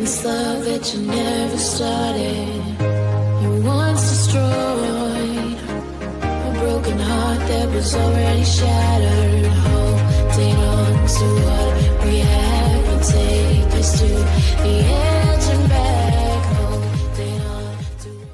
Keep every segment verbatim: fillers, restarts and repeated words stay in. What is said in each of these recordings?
this love that you never started. You once destroyed a broken heart that was already shattered. Holding on to what we had will take us to the edge and back. Holding on to what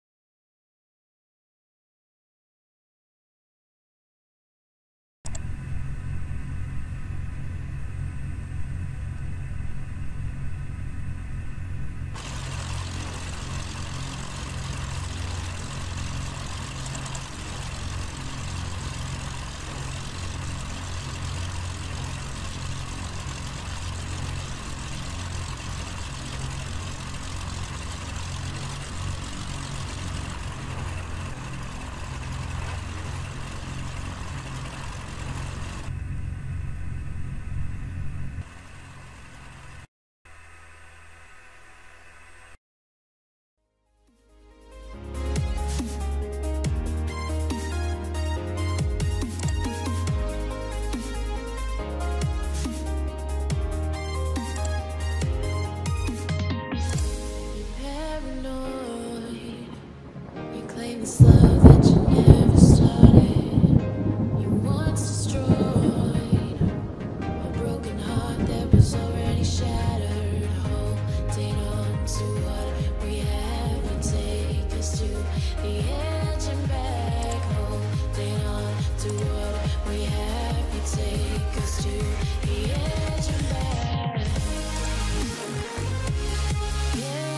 this love that you never started. You once destroyed a broken heart that was already shattered. Holding on to what we have will take us to the edge and back. Holding on to what we have will take us to the edge and back. Yeah,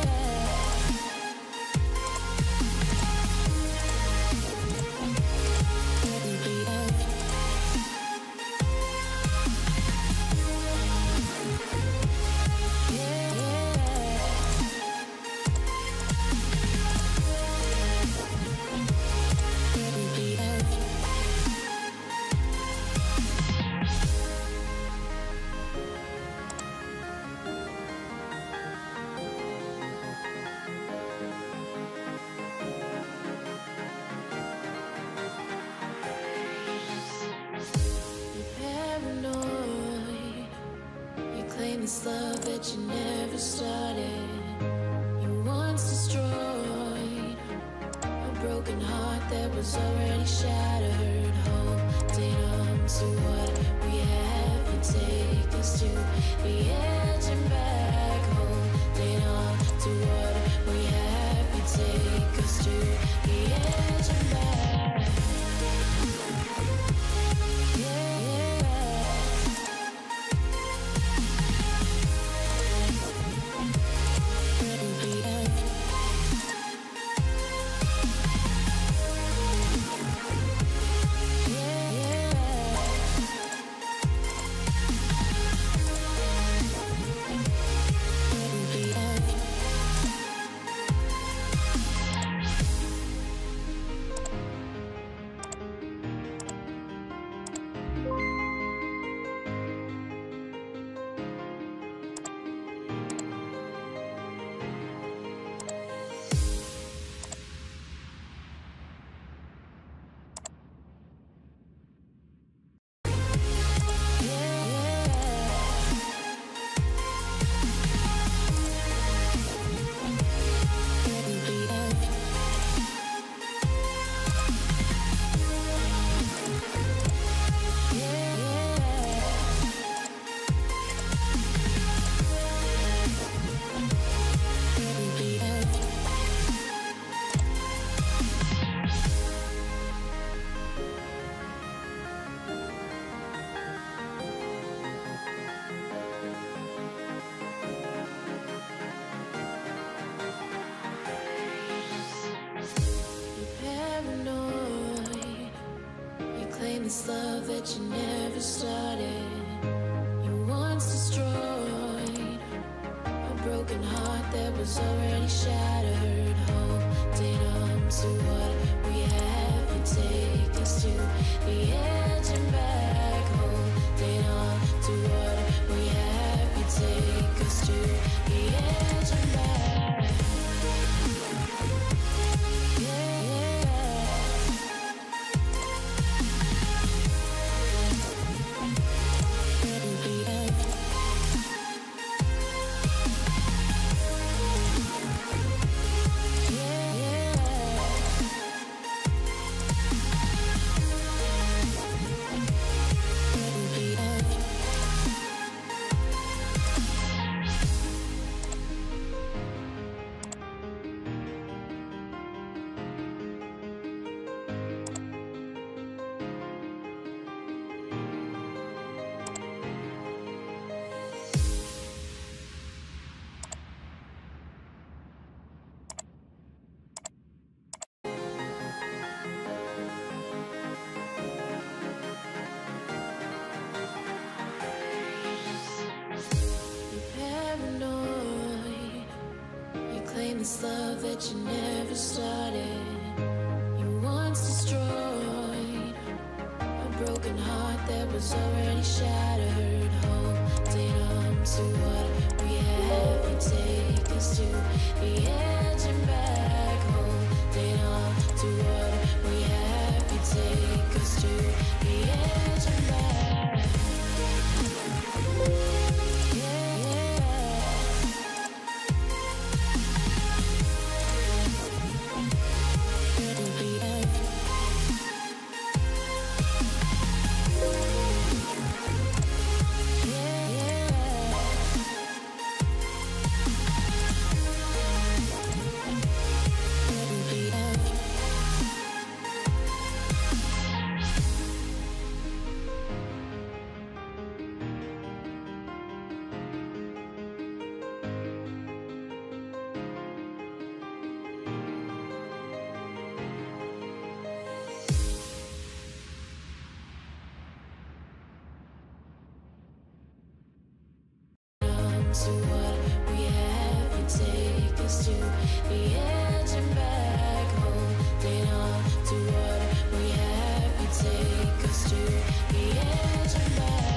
this love that you never started. You once destroyed a broken heart that was already shattered. Holding on to what we have will take us to the edge and back. Holding on to what we have will take us to the edge and back. Yeah, this love that you never started. You once destroyed a broken heart that was already shattered. Holding on to what we have will take us to the edge and back. Holding on to what we have will take us to the edge and back. Yeah, yeah. this love that you never started. You once destroyed a broken heart that was already shattered. Holding on to what we have, you take us to the edge and back. Holding on to what we have, you take us to the edge and back. Yeah, yeah. To what we have, you take us to the edge and back. Holding on to what we have, you take us to the edge and back.